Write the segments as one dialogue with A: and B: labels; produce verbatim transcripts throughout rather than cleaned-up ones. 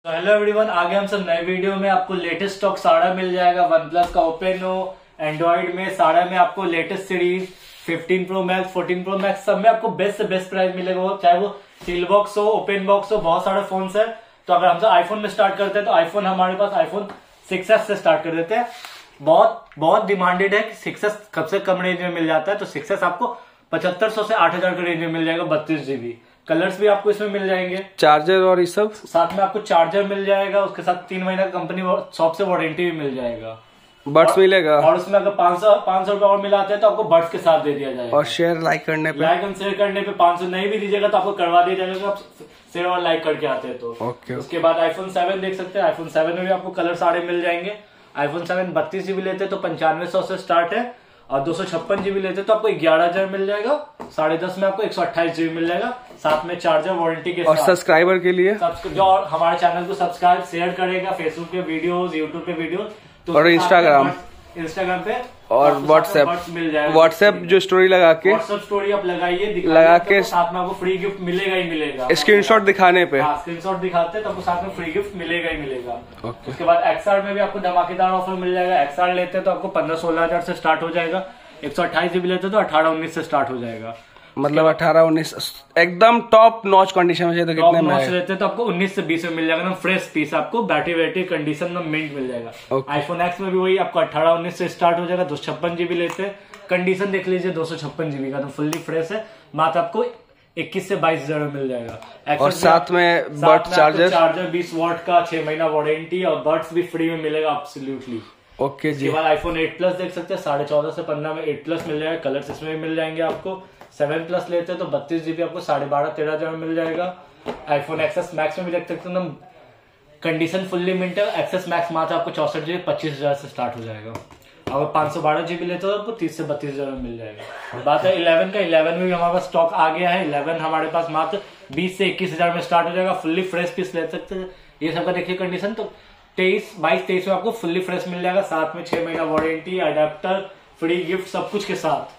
A: Hello everyone, आगे हम सब नए वीडियो में आपको लेटेस्ट स्टॉक साड़ा मिल जाएगा। वन प्लस का ओपेनो, एंड्रॉइड में साड़ा में आपको latest series fifteen pro max, fourteen pro max सब में आपको बेस्ट से बेस्ट प्राइस मिलेगा। वो चाहे वो सील बॉक्स हो, ओपन बॉक्स हो, बहुत सारे फोन है। तो अगर हमसे आईफोन में स्टार्ट करते हैं तो आईफोन हमारे पास आईफोन सिक्स एस से स्टार्ट कर देते हैं। बहुत बहुत डिमांडेड है कि सिक्स एस कब से कम रेंज में मिल जाता है। तो सिक्स एस आपको पचहत्तर सौ से आठ हजार के रेंज में मिल जाएगा, बत्तीस जीबी। कलर्स भी आपको इसमें मिल जाएंगे,
B: चार्जर और ये सब साथ
A: में आपको चार्जर मिल जाएगा। उसके साथ तीन महीना कंपनी शॉप से वारंटी भी मिल जाएगा,
B: बर्ड्स मिलेगा।
A: और उसमें अगर पाँच सौ पाँच सौ रुपए और मिलाते हैं तो आपको बर्ड्स के साथ दे दिया जाएगा।
B: और शेयर लाइक करने पे
A: लाइक एंड शेयर करने पे पाँच सौ नहीं भी दीजिएगा तो आपको करवा दिया जाएगा, आप शेयर और लाइक करके आते हैं तो।
B: ओके।
A: उसके बाद आईफोन सेवन देख सकते हैं। आईफोन सेवन में भी आपको कलर सारे मिल जाएंगे। आईफोन सेवन बत्तीस जीबी लेते हैं तो पंचानवे सौ से स्टार्ट है, और दो सौ छप्पन जीबी लेते तो आपको ग्यारह हजार मिल जाएगा। साढ़े दस में आपको एक सौ अट्ठाईस जीबी मिल जाएगा, साथ में चार्जर वारंटी के
B: और
A: साथ।
B: सब्सक्राइबर के लिए
A: जो और हमारे चैनल को सब्सक्राइब शेयर करेगा, फेसबुक पे वीडियोस, यूट्यूब पे वीडियो तो
B: और इंस्टाग्राम
A: इंस्टाग्राम पे
B: और व्हाट्सएप
A: मिल जाएगा।
B: व्हाट्सएप जो स्टोरी लगा के
A: व्हाट्सएप स्टोरी आप लगाइए,
B: लगा के
A: साथ में आपको फ्री गिफ्ट मिलेगा ही मिलेगा।
B: स्क्रीनशॉट दिखाने पे
A: स्क्रीनशॉट दिखाते हैं तो आपको साथ में फ्री गिफ्ट मिलेगा ही मिलेगा।
B: ओके।
A: उसके बाद एक्सआर में भी आपको धमाकेदार ऑफर मिल जाएगा। एक्सआर लेते हैं तो आपको पंद्रह सोलह हजार से स्टार्ट हो जाएगा। एक सौ अट्ठाईस जीबी लेते तो अठारह उन्नीस से स्टार्ट हो जाएगा।
B: मतलब अठारह उन्नीस एकदम टॉप नॉच कंडीशन में तो कितने में है?
A: लेते तो आपको उन्नीस से बीस में मिल जाएगा, फ्रेश पीस आपको बैटरी बैटरी कंडीशन में मिंट मिल जाएगा। आईफोन एक्स में भी वही आपको अठारह उन्नीस से स्टार्ट हो जाएगा। दो सौ छप्पन जीबी लेते हैं, कंडीशन देख लीजिए, दो सौ छप्पन जीबी का तो फुल्ली फ्रेश है। मात्र आपको इक्कीस से बाईस हजार में मिल जाएगा।
B: और साथ में बर्ड्स चार्जर
A: चार्जर बीस वॉट का, छह महीना वारंटी, और बर्ड्स भी फ्री में मिलेगा एब्सोल्युटली।
B: ओके जी।
A: इसके बाद आईफोन एट प्लस देख सकते हैं, साढ़े चौदह से पंद्रह में एट प्लस मिल जाएगा। कलर्स इसमें भी मिल जाएंगे आपको। सेवन प्लस लेते हैं तो बत्तीस जीबी आपको साढ़े बारह तेरह हजार में मिल जाएगा। आईफोन एक्सेस मैक्स में भी देख सकते हैं, कंडीशन फुल्ली मिंट है। एक्सेस मैक्स मात्र आपको चौसठ जीबी पच्चीस हजार से स्टार्ट हो जाएगा। अगर पाँच सौ बारह जीबी लेते हो तो आपको तीस से बत्तीस हजार में मिल जाएगा। बात है इलेवन का, इलेवन में भी हमारे पास स्टॉक आ गया है। इलेवन हमारे पास मात्र बीस से इक्कीस हजार में स्टार्ट हो जाएगा। फुल्ली फ्रेश पीस ले सकते हैं। ये सबका देखिए कंडीशन, तो तेईस बाईस तेईस में आपको फुल्ली फ्रेश मिल जाएगा, साथ में छह महीना वारंटी, अडेप्टर, फ्री गिफ्ट, सब कुछ के साथ।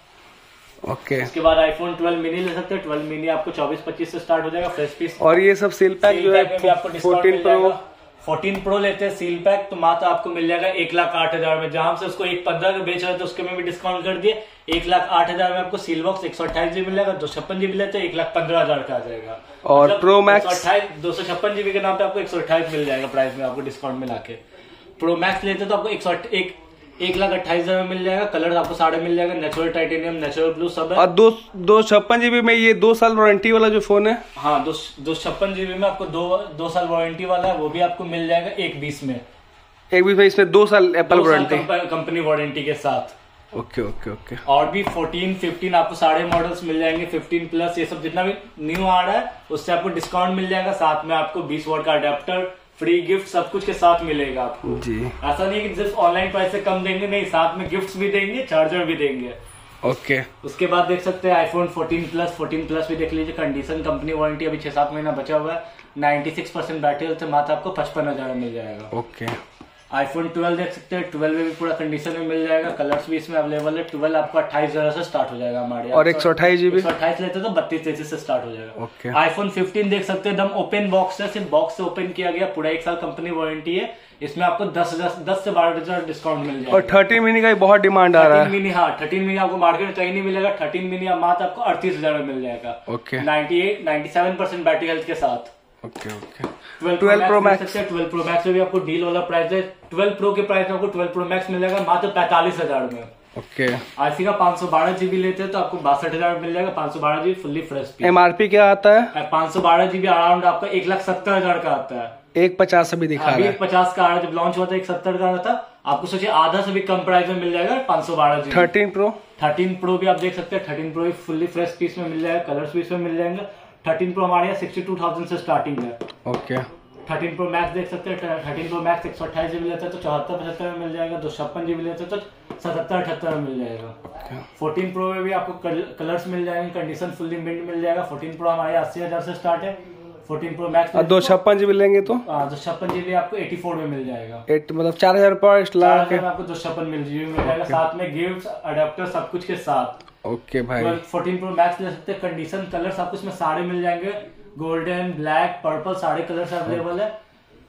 B: Okay okay.
A: इसके बाद आईफोन ट्वेल्व मिनी ले सकते हैं। ट्वेल्व मिनी आपको चौबीस पच्चीस से स्टार्ट हो जाएगा, फ्रेश पीस।
B: और ये सब सील पैक जो है फोर्टीन प्रो
A: फोर्टीन प्रो लेते हैं सील पैक तो मात्र आपको मिल जाएगा एक लाख आठ हजार में। जहां से उसको एक पंद्रह का बेच रहे थे उसके में भी डिस्काउंट कर दिए, एक लाख आठ हजार में आपको सील बॉक्स एक सौ अट्ठाईस जीबी मिलेगा। दो सौ छप्पन जीबी लेते हैं एक लाख पंद्रह हजार का आ जाएगा।
B: और
A: मतलब
B: प्रो मैक्स
A: अट्ठाईस दो सौ छप्पन जीबी के नाम पे आपको एक सौ अट्ठाईस मिल जाएगा प्राइस में, आपको डिस्काउंट मिला के। प्रो मैक्स लेते तो आपको एक सौ एक एक लाख अट्ठाईस हजार में मिल जाएगा। कलर आपको सारे मिल जाएगा, नेचुरल टाइटेनियम, नेचुरल ब्लू सब है।
B: और दो दो छप्पन जीबी में ये दो साल वारंटी वाला जो फोन है,
A: हाँ दो दो छप्पन जीबी में आपको दो दो साल वारंटी वाला है, वो भी आपको मिल जाएगा एक बीस में।
B: एक बीस में इसमें दो साल एप्पल वारंटी,
A: कंपनी वारंटी के साथ।
B: Okay okay okay.
A: और भी फोर्टीन फिफ्टीन आपको सारे मॉडल्स मिल जाएंगे। फिफ्टीन प्लस ये सब जितना भी न्यू आ रहा है उससे आपको डिस्काउंट मिल जाएगा। साथ में आपको बीस वॉट का अडेप्टर, फ्री गिफ्ट, सब कुछ के साथ मिलेगा आपको
B: जी।
A: ऐसा नहीं कि सिर्फ ऑनलाइन प्राइस से कम देंगे, नहीं, साथ में गिफ्ट्स भी देंगे, चार्जर भी देंगे।
B: ओके।
A: उसके बाद देख सकते हैं iPhone fourteen plus fourteen plus भी देख लीजिए, कंडीशन कंपनी वारंटी, अभी छह सात महीना बचा हुआ है। छियानवे परसेंट बैटरी हेल्थ मात्र आपको पचपन हजार में मिल जाएगा।
B: ओके।
A: आईफोन ट्वेल्व देख सकते हैं, ट्वेल्व में भी पूरा कंडीशन में मिल जाएगा। कलर्स भी इसमें अवेलेबल है। ट्वेल्व आपको अट्ठाईस हजार से स्टार्ट हो जाएगा हमारे,
B: और एक सौ अट्ठाईस जीबी
A: अट्ठाईस लेते तो बत्तीस तैतीस से स्टार्ट हो जाएगा।
B: ओके।
A: आईफोन फिफ्टीन देख सकते हैं, एकदम ओपन बॉक्स है, सिर्फ बॉक्स से ओपन किया गया, पूरा एक साल कंपनी वारंटी है। इसमें आपको दस हजार दस से बारह हजार डिस्काउंट मिल जाएगा।
B: और थर्टीन मिनी का बहुत डिमांड आ रहा है।
A: मिनी, हाँ थर्टीन मिनी आपको मार्केट में कहीं नहीं मिलेगा। थर्टीन मिनी मात्र आपको अड़तीस हजार में मिल जाएगा।
B: Okay.
A: Ninety eight ninety seven percent battery health के साथ।
B: Okay okay.
A: Twelve pro max twelve pro max में भी आपको डील वाला प्राइस है। ट्वेल्व प्रो के प्राइस में आपको ट्वेल्व प्रो मैक्स मिल जाएगा मात्र पैंतालीस हजार में।
B: ओके।
A: आईफी का पाँच सौ बारह जीबी लेते हैं तो आपको बासठ हजार में मिल जाएगा। पाँच सौ बारह जीबी फुल्ली फ्रेश।
B: एमआरपी क्या आता है?
A: पाँच सौ बारह जीबी अराउंड आपका एक लाख सत्तर हजार का आता है।
B: एक पचास अभी दिखा रहा है।
A: एक पचास का आ रहा है, जब लॉन्च हुआ था एक सत्तर का आ रहा था। आपको सोचिए आधा से भी कम प्राइस में मिल जाएगा पाँच सौ बारह GB.
B: Thirteen pro
A: thirteen pro भी आप देख सकते हैं। थर्टीन प्रो भी फुल्ली फ्रेश पीस में मिल जाएगा, कलर्स भी इसमें मिल जाएंगे। थर्टीन प्रो हमारे यहाँ सिक्सटी टू थाउजेंड से स्टार्टिंग है।
B: ओके।
A: थर्टीन प्रो मैक्स देख सकते हैं। थर्टीन प्रो मैक्स एक सौ अट्ठाईस जीबी लेते हैं तो चौहत्तर पचहत्तर में मिल जाएगा। दो छप्पन जीबी लेते हैं तो सतहत्तर अठहत्तर में मिल जाएगा। फोर्टीन प्रो में भी आपको कलर्स मिल जाएंगे, कंडीशन फुल्ली मिंट मिल जाएगा। फोर्टीन प्रो हमारे अस्सी हजार से स्टार्ट है। फोर्टीन प्रो मैक्स
B: दो छप्पन जीबी लेंगे तो
A: दो छप्पन जीबी आपको एटी फोर में मिल जाएगा।
B: एट मतलब चार हजार पर
A: आपको दो छप्पन मिल जीबी मिल जाएगा, साथ में गिफ्ट, अडेप्टर, सब कुछ के साथ।
B: ओके भाई।
A: फोर्टीन प्रो मैक्स ले सकते हैं। कंडीशन कलर आपको इसमें सारे मिल जाएंगे, गोल्डन, ब्लैक, पर्पल, सारे कलर्स अवेलेबल है।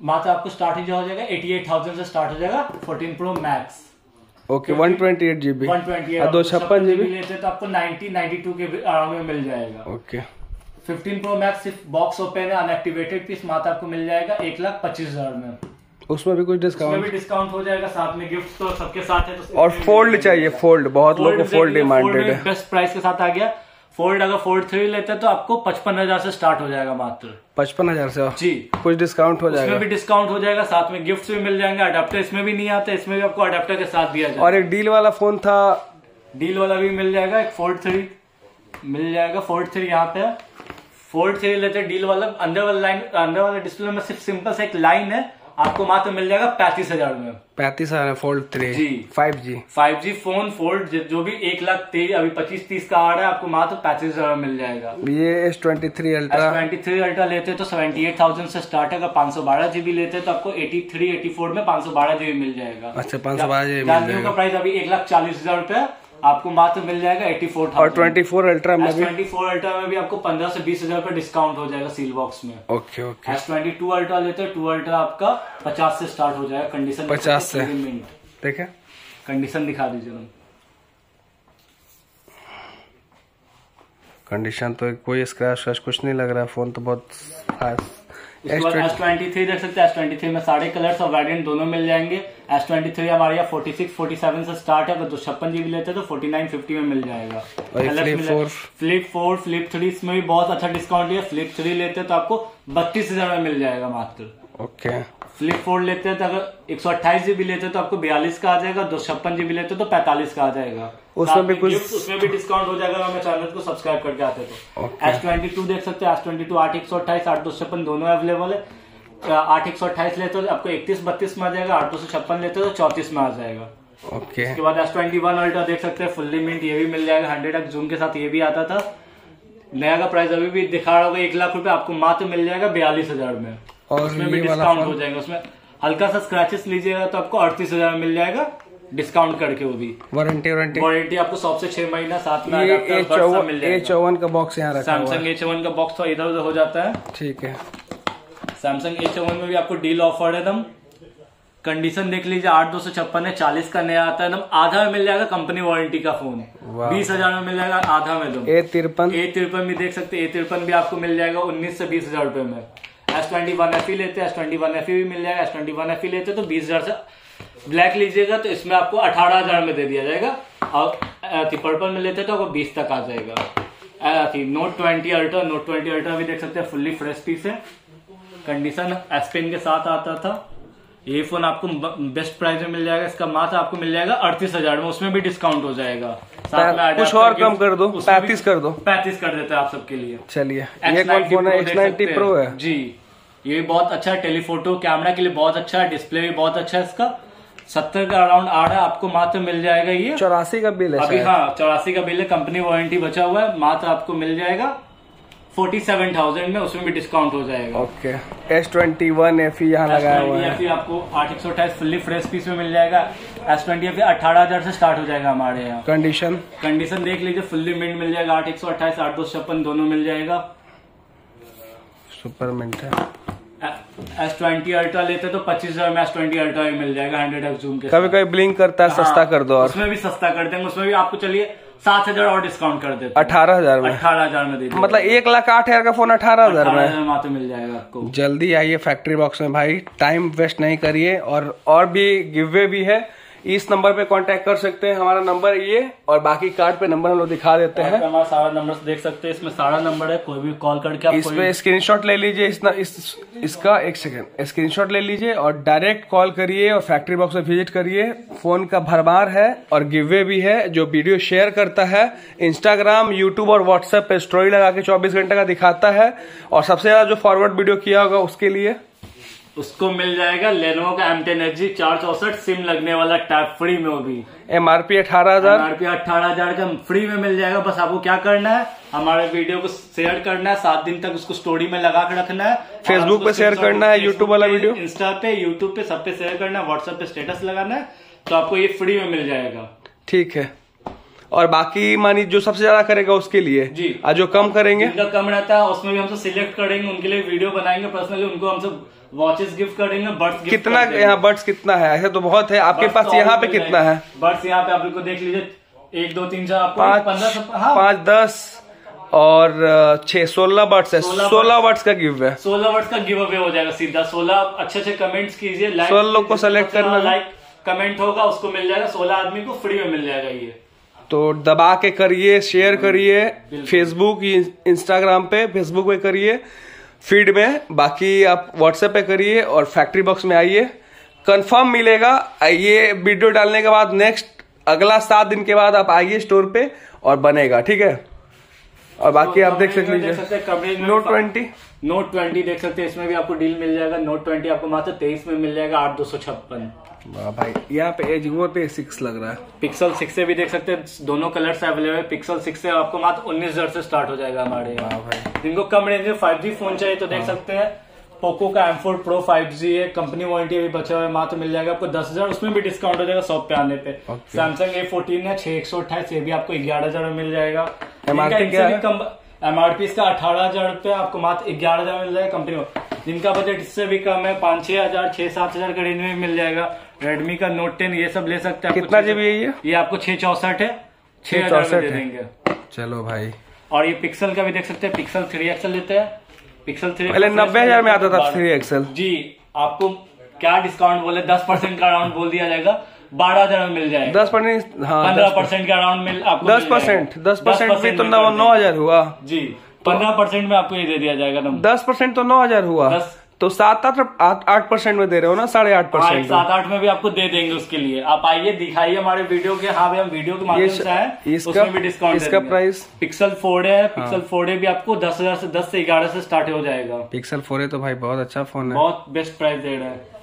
A: मात्र आपको स्टार्ट ही हो जाएगा एटी एट थाउजेंड से स्टार्ट हो जाएगा fourteen pro max.
B: Okay one twenty eight GB
A: one twenty eight
B: दो छप्पन जीबी
A: लेते तो आपको नाइनटी नाइनटी टू के अराउंड में मिल जाएगा।
B: ओके
A: फिफ्टीन प्रो मैक्स सिर्फ बॉक्स ओपन है अनएक्टिवेटेड पीस मात्र आपको मिल जाएगा एक लाख पच्चीस हजार में।
B: उसमें भी कुछ डिस्काउंट
A: उसमें भी डिस्काउंट हो जाएगा, साथ में गिफ्ट तो सबके साथ है। तो
B: और फोल्ड चाहिए, फोल्ड बहुत लोगों को फोल्ड डिमांडेड है।
A: बेस्ट प्राइस के साथ आ गया फोल्ड। अगर फोल्ड थ्री लेते हैं तो आपको पचपन हजार से स्टार्ट हो जाएगा मात्र
B: पचपन हजार से
A: जी।
B: कुछ डिस्काउंट हो जाएगा,
A: इसमें भी डिस्काउंट हो जाएगा, साथ में गिफ्ट भी मिल जाएंगे। अडेप्टर इसमें भी नहीं आता, इसमें भी आपको अडेप्टर के साथ दिया जाएगा।
B: और एक डील वाला फोन था,
A: डील वाला भी मिल जाएगा, एक फोल्ड थ्री मिल जाएगा। फोल्ड थ्री यहाँ पे फोल्ड थ्री लेते हैं डील वाला, अंदर वाला लाइन अंदर वाला डिस्प्ले में सिर्फ सिंपल सा एक लाइन है, आपको मात्र मिल जाएगा पैंतीस हजार में।
B: पैंतीस हजार fold three
A: G
B: five G
A: five G phone fold जो भी एक लाख तेईस अभी पच्चीस तीस का आ रहा है, आपको मात्र पैंतीस हजार में मिल जाएगा।
B: ये S twenty three ultra
A: S twenty three ultra लेते हैं तो सेवेंटी एट थाउजेंड से स्टार्ट है। अगर पाँच सौ बारह जीबी लेते हैं तो आपको एटी थ्री एटी फोर में पाँच सौ बारह जीबी मिल जाएगा।
B: अच्छा पाँच सौ बारह जीबी मिल जाएगा।
A: का प्राइस अभी एक लाख चालीस हजार रुपए, आपको मात्र मिल जाएगा एटी फोर
B: और ट्वेंटी फोर अल्ट्रा में भी
A: ट्वेंटी फोर अल्ट्रा में भी आपको पंद्रह से बीस हजार रुपए डिस्काउंट हो जाएगा सील बॉक्स में।
B: Okay okay
A: S twenty two ultra लेते हैं, टू अल्ट्रा आपका पचास से स्टार्ट हो जाएगा। कंडीशन
B: पचास से देखे,
A: कंडीशन दिखा दीजिए मैम।
B: कंडीशन तो कोई स्क्रैच स्क्रैच कुछ नहीं लग रहा है, फोन तो बहुत खास।
A: एस ट्वेंटी थ्री देख सकते हैं, एस ट्वेंटी थ्री में सारे कलर्स और वेरिएंट दोनों मिल जाएंगे। एस ट्वेंटी थ्री हमारे यहाँ फोर्टी सिक्स फोर्टी सेवन से स्टार्ट है, अगर दो छप्पन जीबी लेते हैं तो फोर्टी नाइन फिफ्टी में मिल जाएगा।
B: Flip four
A: flip four flip three इसमें भी बहुत अच्छा डिस्काउंट है। फ्लिप थ्री लेते हैं तो आपको बत्तीस हजार में मिल जाएगा मात्र।
B: ओके
A: फ्लिप फोर लेते हैं तो अगर एक सौ अट्ठाईस जीबी लेते हैं तो आपको बयालीस का आ जाएगा, दो छप्पन जीबी लेते हैं तो पैंतालीस का आ जाएगा।
B: उसमें भी कुछ
A: उसमें भी डिस्काउंट हो जाएगा, हमें चैनल को सब्सक्राइब करके आते तो। एस ट्वेंटी टू देख सकते हैं, एस ट्वेंटी टू आठ एक सौ अट्ठाईस आठ दो छप्पन दोनों अवेलेबल है। आठ एक सौ अट्ठाईस लेते हो आपको इकतीस बत्तीस में आ जाएगा, आठ दो सौ छप्पन लेते हो तो चौतीस में आ जाएगा।
B: ओके
A: उसके बाद एस ट्वेंटी वन अल्ट्रा देख सकते हैं, फुल्ली मिंट ये भी मिल जाएगा। हंड्रेड एक्स जूम के साथ ये भी आता था। नया का प्राइस अभी भी दिखा रहा होगा एक लाख रुपए, आपको मात्र मिल जाएगा बयालीस हजार में।
B: और
A: उसमें भी डिस्काउंट हो जाएगा। उसमें हल्का सा स्क्रैचेस लीजिएगा तो आपको अड़तीस हजार में मिल जाएगा डिस्काउंट करके। वो भी
B: वारंटी वारंटी
A: वारंटी आपको सौ से छह महीना साथ में
B: ये ए चौवन का बॉक्स यहाँ रखा हुआ है।
A: सैमसंग ए चौवन का बॉक्स तो इधर उधर हो जाता है।
B: ठीक है,
A: सैमसंग ए चौवन में भी आपको डील ऑफर है एकदम। कंडीशन देख लीजिए, आठ दो सौ छप्पन है, चालीस का नया आता है एकदम, आधा में मिल जाएगा कंपनी वारंटी का फोन। बीस हजार में मिल जाएगा आधा में एकदम।
B: ए तिरपन
A: ए तिरपन भी देख सकते हैं, ए तिरपन भी आपको मिल जाएगा उन्नीस से बीस हजार रुपए में। S twenty one F E लेते हैं, S twenty one F E भी मिल जाएगा। S twenty one F E लेते हैं तो बीस हजार से ब्लैक लीजिएगा तो इसमें आपको अठारह हजार में दे दिया जाएगा। और पर्पल में लेते हैं तो आपको बीस तक आ जाएगा। Note twenty ultra note twenty ultra भी देख सकते हैं, फुल्ली फ्रेश पीस है। कंडीशन एस पेन के साथ आता था। ये फोन आपको बेस्ट प्राइस में मिल जाएगा, इसका मात्र आपको मिल जाएगा अड़तीस हजार में, उसमें भी डिस्काउंट हो जाएगा। साथ में
B: कुछ और कम कर दो, पैंतीस कर दो,
A: पैंतीस कर देते हैं आप सबके लिए।
B: चलिए ये कौन फोन है? एक्स नाइंटी प्रो है
A: जी, ये बहुत अच्छा है, टेलीफोटो कैमरा के लिए बहुत अच्छा है, डिस्प्ले भी बहुत अच्छा है इसका। सत्तर का अराउंड आ रहा है, आपको मात्र मिल जाएगा ये
B: चौरासी का बिल है
A: अभी। हाँ चौरासी का बिल है, कंपनी वारंटी बचा हुआ है, मात्र आपको मिल जाएगा फोर्टी सेवन थाउजेंड में, उसमें भी डिस्काउंट हो जाएगा।
B: Okay S twenty one F E यहाँ लगाया हुआ है।
A: आपको आठ एक सौ अट्ठाईस फुल्ली फ्रेश पीस में मिल जाएगा। एस ट्वेंटी एफ अठारह हजार से स्टार्ट हो जाएगा हमारे यहाँ।
B: कंडीशन
A: कंडीशन देख लीजिए, फुल्ली मिंट मिल जाएगा। आठ एक सौ अट्ठाईस आठ दो छप्पन दोनों मिल जाएगा।
B: सुपर मिंट है।
A: एस ट्वेंटी अल्ट्रा लेते तो पच्चीस हजार में एस ट्वेंटी अल्ट्रा भी मिल जाएगा हंड्रेड एक्स जूम के।
B: कभी कभी ब्लिंक करता है, सस्ता कर दो और
A: उसमें भी सस्ता कर देंगे। उसमें भी आपको चलिए सात हजार और डिस्काउंट कर देते,
B: अठारह हजार में
A: अठारह हजार में दे देंगे।
B: मतलब एक लाख आठ हजार का फोन अठारह हजार में
A: मात्र मिल जाएगा आपको।
B: जल्दी आइए फैक्ट्री बॉक्स में भाई, टाइम वेस्ट नहीं करिए। और और भी गिववे भी है, इस नंबर पे कांटेक्ट कर सकते हैं। हमारा नंबर ये और बाकी कार्ड पे नंबर हम लोग दिखा देते हैं।
A: हमारा सारा नंबर देख सकते हैं, इसमें सारा नंबर है, कोई भी कॉल करके आप
B: इस पे स्क्रीनशॉट ले लीजिए। इस, इस इसका एक सेकंड स्क्रीनशॉट ले लीजिए और डायरेक्ट कॉल करिए और फैक्ट्री बॉक्स में विजिट करिए। फोन का भरमार है और गिववे भी है। जो वीडियो शेयर करता है इंस्टाग्राम यूट्यूब और व्हाट्सएप पे स्टोरी लगा के चौबीस घंटे का दिखाता है, और सबसे ज्यादा जो फॉरवर्ड वीडियो किया होगा उसके लिए
A: उसको मिल जाएगा लेनोवो का एम टेन एच जी चार चौसठ सिम लगने वाला टैब फ्री में। वो भी
B: एमआरपी अठारह हजार
A: एमआरपी अठारह हजार का फ्री में मिल जाएगा। बस आपको क्या करना है, हमारे वीडियो को शेयर करना है, सात दिन तक उसको स्टोरी में लगा के रखना है।
B: फेसबुक पे शेयर करना है, यूट्यूब वाला वीडियो
A: इंस्टा पे यूट्यूब पे सब पे शेयर करना है, व्हाट्सएप पे स्टेटस लगाना है, तो आपको ये फ्री में मिल जाएगा।
B: ठीक है। और बाकी मानी जो सबसे ज्यादा करेगा उसके लिए
A: जी,
B: और जो कम करेंगे
A: जिनका कम रहता है उसमें भी हमसे सिलेक्ट करेंगे, उनके लिए वीडियो बनाएंगे पर्सनली, उनको हमसे वॉचेस गिफ्ट करेंगे, बर्ड्स गिफ्ट
B: कितना यहाँ बर्ड्स कितना है? ऐसे तो बहुत है आपके पास, यहाँ पे कितना है
A: बर्ड्स? यहाँ पे आप लोग देख लीजिए, एक दो तीन चार आपको
B: पाँच
A: पंद्रह हाँ।
B: पाँच दस और छह सोलह बर्ड्स है। सोलह बर्ड्स का गिव है,
A: सोलह बर्ड्स का गिव अवे हो जाएगा सीधा। सोलह अच्छे अच्छे कमेंट्स कीजिए, लाइक
B: सोलह लोग को सेलेक्ट करना,
A: लाइक कमेंट होगा उसको मिल जाएगा, सोलह आदमी को फ्री में मिल जाएगा ये।
B: तो दबा के करिए, शेयर करिए, फेसबुक इंस्टाग्राम पे, फेसबुक पे करिए फीड में, बाकी आप व्हाट्सएप पे करिए और फैक्ट्री बॉक्स में आइए, कंफर्म मिलेगा। ये वीडियो डालने के बाद नेक्स्ट अगला सात दिन के बाद आप आइए स्टोर पे और बनेगा, ठीक है। और बाकी तो आप देख सकते लीजिए नोट ट्वेंटी
A: नोट ट्वेंटी देख सकते हैं, इसमें भी आपको डील मिल जाएगा। नोट ट्वेंटी आपको मात्र तेईस में मिल जाएगा, आठ दो सौ छप्पन।
B: भाई यहाँ पे एज पे सिक्स लग रहा है।
A: पिक्सल सिक्स से भी देख सकते हैं, दोनों कलर्स अवेलेबल है। पिक्सल सिक्स से आपको मात्र उन्नीस हजार से स्टार्ट हो जाएगा हमारे यहाँ। जिनको कम रेंज में फाइव जी फोन चाहिए तो देख सकते हैं, पोको का M four pro five G है, कंपनी वारंटी अभी बचा हुआ है, मात्र मिल जाएगा आपको दस हजार। उसमें भी डिस्काउंट हो जाएगा शॉप पे आने पे। सैमसंग ए फोर्टीन है, छह एक सौ अट्ठाईस, ये भी आपको ग्यारह हजार में मिल जाएगा। एमआरपी इसका अठारह हजार रुपए, आपको मात्र ग्यारह हजार में मिल जाएगा कंपनी में। जिनका बजट इससे भी कम है, पाँच छह हजार छह सात हजार के रेंज में मिल जाएगा। रेडमी का नोट टेन ये सब ले सकते हैं।
B: कितना जीबी है ये?
A: ये आपको छह चौसठ है, छह हजार में दे देंगे।
B: चलो भाई।
A: और ये पिक्सल का भी देख सकते हैं, पिक्सल थ्री एक्सएल लेते हैं। पिक्सल थ्री
B: पहले नब्बे हजार में आता था थ्री एक्सएल
A: जी। आपको क्या डिस्काउंट बोले, दस परसेंट का अराउंड बोल दिया जाएगा, बारह हजार में मिल जाएगा।
B: दस परसेंट हाँ
A: पंद्रह परसेंट का अराउंड मिल आपको
B: दस परसेंट दस परसेंट भी तो नौ नौ हजार हुआ
A: जी। पंद्रह परसेंट में आपको ये दे दिया जाएगा।
B: दस परसेंट तो नौ हजार हुआ, तो सात आठ आठ परसेंट में दे रहे हो ना, साढ़े आठ परसेंट
A: सात आठ में भी आपको दे देंगे। उसके लिए आप आइए, दिखाइए हमारे वीडियो के। हाँ भाई, हम वीडियो के माध्यम से आए, उसमें भी डिस्काउंट।
B: इसका प्राइस
A: पिक्सल फोर है, पिक्सल फोर भी आपको दस हजार से दस से ग्यारह से स्टार्ट हो जाएगा।
B: पिक्सल फोर है तो भाई बहुत अच्छा फोन है,
A: बहुत बेस्ट प्राइस दे रहा है।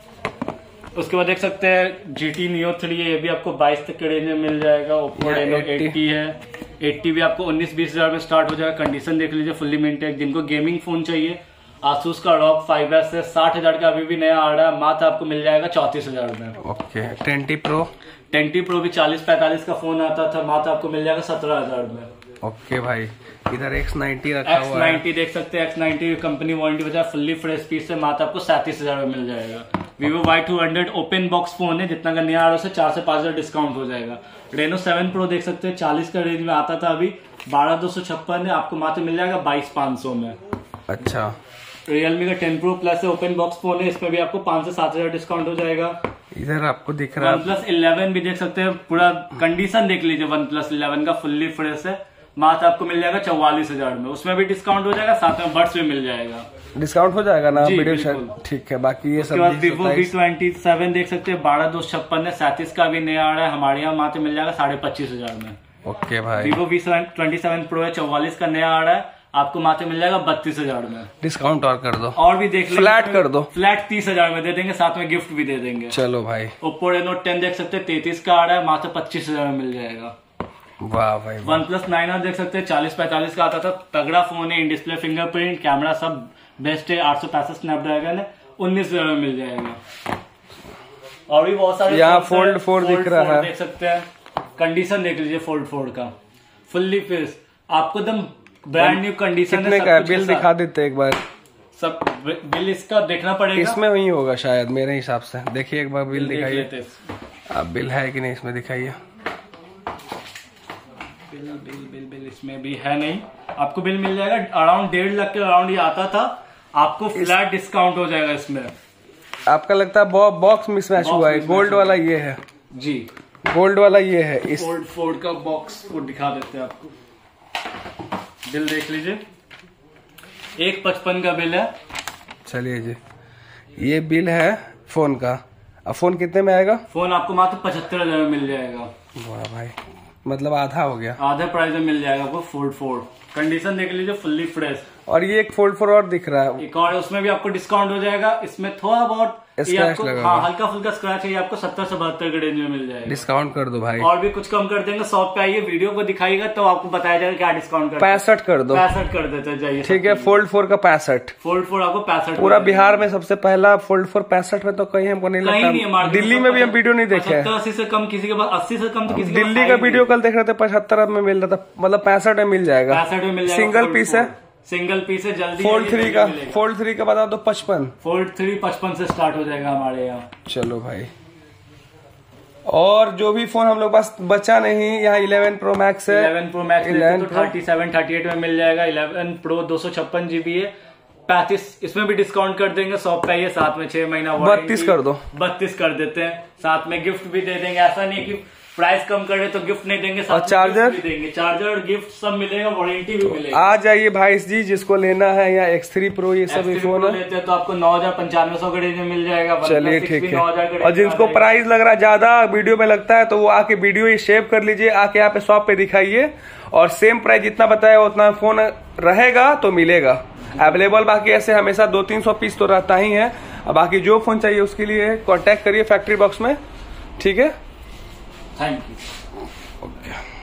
A: उसके बाद देख सकते हैं जी टी नियो थ्री है, ये भी आपको बाईस तक के रेंज में मिल जाएगा। ओप्पो रेनो एट्टी है, एट्टी भी आपको उन्नीस बीस हजार में स्टार्ट हो जाएगा। कंडीशन देख लीजिए, फुल्ली मेंटेन। जिनको गेमिंग फोन चाहिए, आसूस का रॉक फाइव एस है, साठ हजार का अभी भी नया आ रहा है, मात्र आपको मिल जाएगा चौतीस हजार में।
B: ओके। ट्वेंटी प्रो
A: ट्वेंटी प्रो भी चालीस पैंतालीस का फोन आता था, मात्र आपको मिल जाएगा सत्रह हजार में।
B: ओके भाई। इधर एक्स नाइन्टी रखा
A: एक्स नाइन्टी देख सकते हैं, एक्स नाइन्टी कंपनी वारंटी बचा, फुल्ली फ्रेश पीस से मात्र आपको सैंतीस हजार में मिल जाएगा। Vivo Y two hundred open box phone है, जितना का नया आ रहा है उससे चार से पांच हजार डिस्काउंट हो जाएगा। रेनो सेवन प्रो देख सकते हैं, चालीस का रेंज में आता था, अभी बारह दो सौ छप्पन है, आपको मात्र मिल जाएगा बाईस पांच सौ में।
B: अच्छा।
A: रियलमी का टेन प्रो प्लस है, ओपन बॉक्स फोन है, इसमें भी आपको पांच से सात हजार डिस्काउंट हो जाएगा।
B: इधर आपको दिख रहा है
A: वन प्लस इलेवन भी देख सकते हैं, पूरा कंडीशन देख लीजिए। वन प्लस इलेवन का फुल्ली फ्रेश है, मात्र आपको मिल जाएगा चौवालीस हजार में। उसमें भी डिस्काउंट हो जाएगा, साथ में बड्स भी मिल जाएगा।
B: डिस्काउंट हो जाएगा ना वीडियो? ठीक है। बाकी ये सब
A: वीवो वी ट्वेंटी सेवन देख सकते हैं, बारह दो छप्पन है, सैंतीस का भी नया आ रहा है, हमारे यहाँ मात्र मिल जाएगा साढ़े पच्चीस हजार में।
B: ओके भाई।
A: Vivo V twenty seven pro है, चौवालीस का नया आ रहा है, आपको मात्र मिल जाएगा बत्तीस हजार में।
B: डिस्काउंट और कर दो,
A: और भी देख
B: फ्लैट कर दो,
A: फ्लैट तीस हजार में दे देंगे, साथ में गिफ्ट भी दे देंगे।
B: चलो भाई।
A: ओप्पो रेनो टेन देख सकते हैं, तैतीस का आ रहा है, मात्र पच्चीस हजार में मिल जाएगा।
B: वाह भाई।
A: वन प्लस नाइन आर देख सकते हैं, चालीस पैंतालीस का आता था, तगड़ा फोन है, इन डिस्प्ले फिंगरप्रिंट कैमरा सब बेस्ट है, आठ सौ पैंसठ स्नैपड्रैगन है, उन्नीस हजार में मिल जाएगा। और भी बहुत सारे
B: यहाँ फोल्ड फोर दिख रहा है,
A: देख सकते हैं। कंडीशन देख लीजिए फोल्ड फोर का, फुल्ली फेस, आपको एकदम ब्रांड न्यू कंडीशन
B: कितने का है? बिल दिखा देते एक बार।
A: सब बिल इसका देखना पड़ेगा,
B: इसमें वही होगा शायद मेरे हिसाब से। देखिए एक बार बिल दिखाइए, आप बिल है कि नहीं इसमें दिखाइए।
A: बिल बिल बिल बिल इसमें भी है नहीं, आपको बिल मिल जाएगा अराउंड डेढ़ लाख के अराउंड ये आता था, आपको फ्लैट डिस्काउंट हो जाएगा इसमें।
B: आपका लगता है बॉक्स मिसमैच हुआ है, गोल्ड वाला ये है
A: जी,
B: गोल्ड वाला ये है। इस
A: फोल्ड फोल्ड का बॉक्स को दिखा देते हैं आपको, बिल देख लीजिए, एक पचपन का बिल है।
B: चलिए जी, ये बिल है फोन का। अब फोन कितने में आएगा?
A: फोन आपको मात्र पचहत्तर हजार में मिल जाएगा।
B: वाह भाई, मतलब आधा हो गया,
A: आधे प्राइस में मिल जाएगा आपको। फोल्ड फोर कंडीशन देख लीजिए, फुल्ली फ्रेश।
B: और ये एक फोल्ड फोर और दिख रहा है,
A: एक और, उसमें भी आपको डिस्काउंट हो जाएगा। इसमें थोड़ा बहुत
B: स्क्रैच लगा,
A: हाँ हल्का फुल्का स्क्रैच है, आपको सत्तर से बहत्तर के रेंज में मिल जाएगा।
B: डिस्काउंट कर दो भाई,
A: और भी कुछ कम कर देंगे। शॉप पे आइए, वीडियो को दिखाइएगा तो आपको बताया जाएगा क्या डिस्काउंट कर।
B: पैंसठ कर दो,
A: पैंसठ कर देते जाइए।
B: ठीक है, फोल्ड फोर का पैंसठ,
A: फोल्ड फोर आपको पैंसठ।
B: पूरा बिहार में सबसे पहला फोल्ड फोर पैंसठ में तो कहीं हमको नहीं लगता। दिल्ली में भी हम वीडियो नहीं देखे,
A: अस्सी से कम किसी के पास, अस्सी से कम तो किसी
B: दिल्ली का वीडियो कल देख रहे थे, पचहत्तर में मिल रहा था, मतलब पैंसठ में मिल जाएगा।
A: पैंसठ में मिल जाएगा।
B: सिंगल पीस है,
A: सिंगल पीस है, जल्दी
B: फोल्ड थ्री का फोल्ड थ्री का बता दो पचपन।
A: फोल्ड थ्री पचपन से स्टार्ट हो जाएगा हमारे यहाँ।
B: चलो भाई, और जो भी फोन हम लोग पास बचा नहीं, यहाँ इलेवन प्रो मैक्स है।
A: इलेवन प्रो मैक्स तो थर्टी सेवन थर्टी एट में मिल जाएगा। इलेवन प्रो दो सौ छप्पन जीबी है, पैंतीस, इसमें भी डिस्काउंट कर देंगे। शॉप पे ये साथ में छह महीना
B: बत्तीस कर दो,
A: बत्तीस कर देते हैं। साथ में गिफ्ट भी दे देंगे, ऐसा नहीं कि प्राइस कम करे तो गिफ्ट नहीं देंगे, साथ
B: और चार्जर
A: भी देंगे, चार्जर और गिफ्ट सब मिलेगा, वारंटी भी मिलेगी।
B: आ जाइए भाई जी, जिसको लेना है, या एक्स थ्री प्रो ये सब फोन
A: लेते हैं तो आपको नौ हजार पंचानवे सौ के में मिल जाएगा।
B: चलिए ठीक है। और जिनको प्राइस लग रहा है ज्यादा वीडियो में लगता है, तो वो आके वीडियो ये सेव कर लीजिए, आके यहाँ पे शॉप पे दिखाइए, और सेम प्राइस जितना बताया उतना फोन रहेगा तो मिलेगा अवेलेबल। बाकी ऐसे हमेशा दो तीन सौ पीस तो रहता ही है। बाकी जो फोन चाहिए उसके लिए कांटेक्ट करिए फैक्ट्री बॉक्स में, ठीक है।
A: Thank you.
B: ओके।